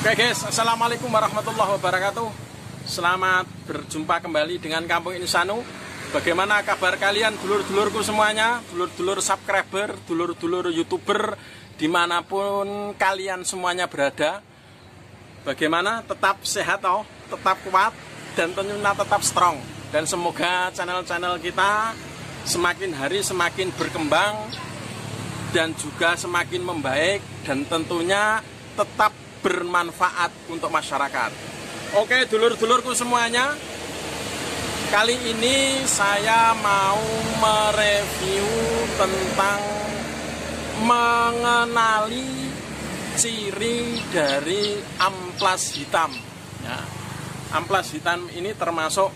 Oke guys, assalamualaikum warahmatullahi wabarakatuh. Selamat berjumpa kembali dengan Kampung Insanu. Bagaimana kabar kalian dulur-dulurku semuanya, dulur-dulur subscriber, dulur-dulur youtuber, dimanapun kalian semuanya berada. Bagaimana, tetap sehat toh, tetap kuat, dan tentunya tetap strong. Dan semoga channel-channel kita semakin hari semakin berkembang dan juga semakin membaik, dan tentunya tetap bermanfaat untuk masyarakat. Oke dulur-dulurku semuanya, kali ini saya mau mereview tentang mengenali ciri dari amplas hitam ya. Amplas hitam ini termasuk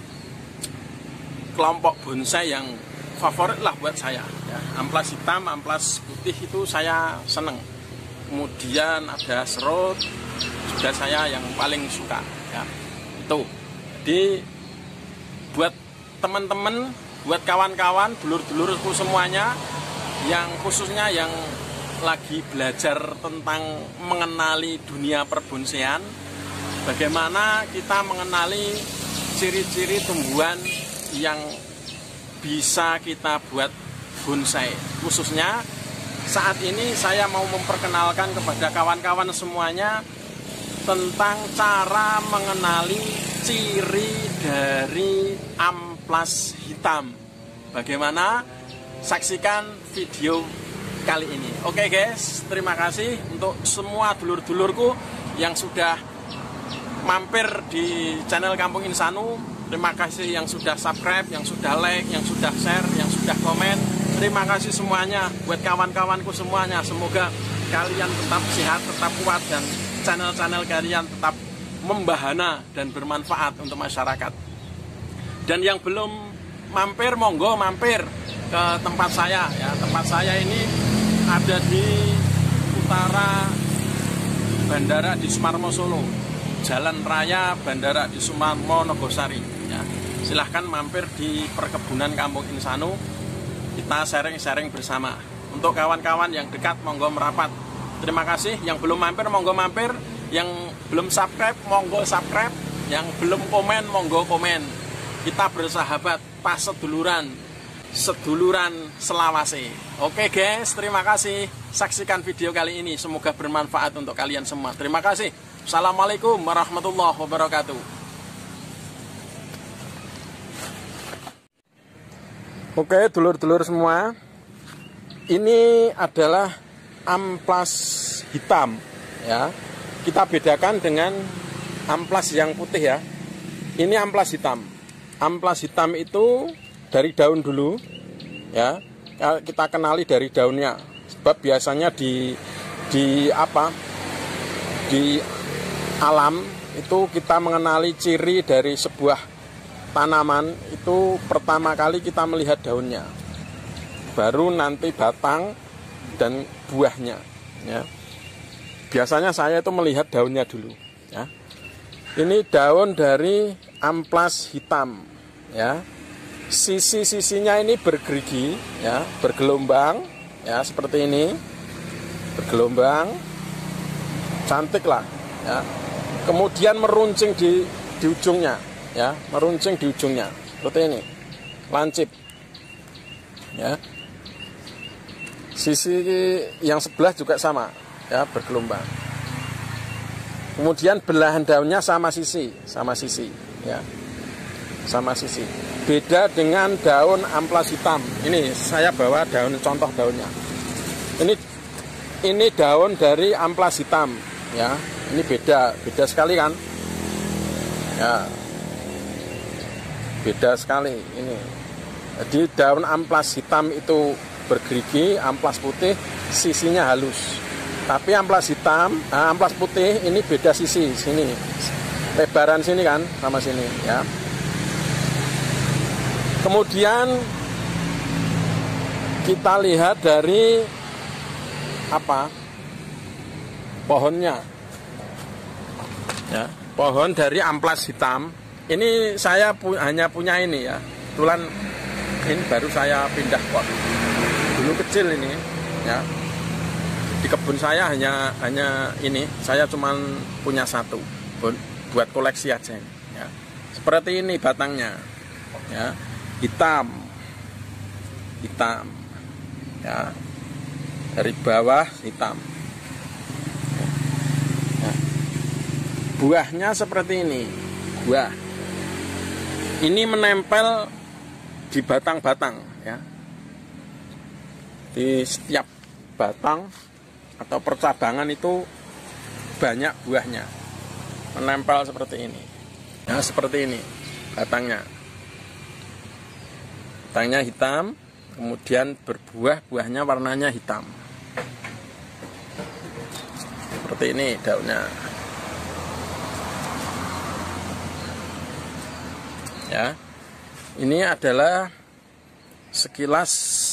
kelompok bonsai yang favorit lah buat saya ya. Amplas hitam, amplas putih itu saya seneng. Kemudian ada serut juga saya yang paling suka ya. Itu jadi buat teman-teman, buat kawan-kawan, dulur-dulurku semuanya, yang khususnya yang lagi belajar tentang mengenali dunia perbonsaian, bagaimana kita mengenali ciri-ciri tumbuhan yang bisa kita buat bonsai. Khususnya saat ini saya mau memperkenalkan kepada kawan-kawan semuanya tentang cara mengenali ciri dari amplas hitam. Bagaimana? Saksikan video kali ini. Oke guys, terima kasih untuk semua dulur-dulurku yang sudah mampir di channel Kampung Insanu. Terima kasih yang sudah subscribe, yang sudah like, yang sudah share, yang sudah komen. Terima kasih semuanya buat kawan-kawanku semuanya. Semoga kalian tetap sehat, tetap kuat, dan channel-channel kalian tetap membahana dan bermanfaat untuk masyarakat. Dan yang belum mampir, monggo mampir ke tempat saya ya. Tempat saya ini ada di utara Bandara di Sumarmo Solo, Jalan Raya Bandara di Sumarmo Nogosari ya. Silahkan mampir di perkebunan Kampung Insanu. Kita sharing-sharing bersama. Untuk kawan-kawan yang dekat, monggo merapat. Terima kasih. Yang belum mampir, monggo mampir. Yang belum subscribe, monggo subscribe. Yang belum komen, monggo komen. Kita bersahabat, pas seduluran selawase. Oke guys, terima kasih. Saksikan video kali ini. Semoga bermanfaat untuk kalian semua. Terima kasih. Assalamualaikum warahmatullahi wabarakatuh. Oke dulur-dulur semua, ini adalah amplas hitam ya. Kita bedakan dengan amplas yang putih ya. Ini amplas hitam. Amplas hitam itu dari daun dulu ya. Kita kenali dari daunnya. Sebab biasanya di alam itu kita mengenali ciri dari sebuah tanaman itu pertama kali kita melihat daunnya, baru nanti batang dan buahnya ya. Biasanya saya itu melihat daunnya dulu ya. Ini daun dari amplas hitam ya. Sisi-sisinya ini bergerigi ya, bergelombang ya, seperti ini. Bergelombang, cantik lah ya. Kemudian meruncing di ujungnya ya, meruncing di ujungnya seperti ini, lancip ya. Sisi yang sebelah juga sama ya, bergelombang. Kemudian belahan daunnya sama sisi ya, sama sisi. Beda dengan daun amplas hitam. Ini saya bawa daun, contoh daunnya. Ini daun dari amplas hitam ya. Ini beda sekali kan ya. Beda sekali ini. Jadi daun amplas hitam itu bergerigi, amplas putih sisinya halus. Tapi amplas hitam, amplas putih ini beda sisi, sini. Lebaran sini kan sama sini ya. Kemudian kita lihat dari pohonnya. Ya, pohon dari amplas hitam. Ini saya hanya punya ini ya. Kebetulan ini baru saya pindah pot. Dulu kecil ini ya. Di kebun saya hanya ini, saya cuman punya satu buat koleksi aja ya. Seperti ini batangnya ya, hitam ya, dari bawah hitam ya. Buahnya seperti ini, buah ini menempel di batang-batang ya, di setiap batang atau percabangan itu banyak buahnya menempel seperti ini ya, seperti ini batangnya hitam, kemudian berbuah, buahnya warnanya hitam seperti ini daunnya ya. Ini adalah sekilas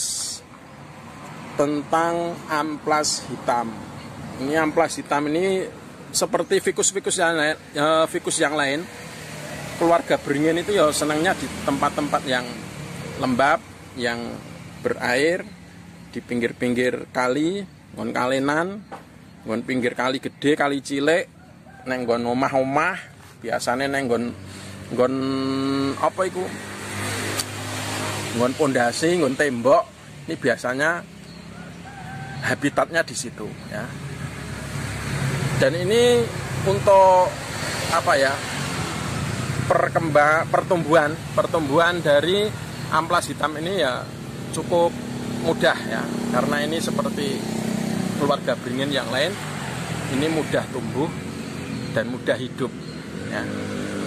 tentang amplas hitam. Ini amplas hitam ini seperti fikus yang lain. Keluarga beringin itu ya senangnya di tempat-tempat yang lembab, yang berair, di pinggir-pinggir kali, ngon kalenan, ngon pinggir kali gede, kali cilik, neng nggon omah-omah, biasanya neng nggon apa iku? Nggon pondasi, nggon tembok. Ini biasanya habitatnya di situ ya. Dan ini untuk apa ya, pertumbuhan dari amplas hitam ini ya cukup mudah ya, karena ini seperti keluarga beringin yang lain, ini mudah tumbuh dan mudah hidup ya.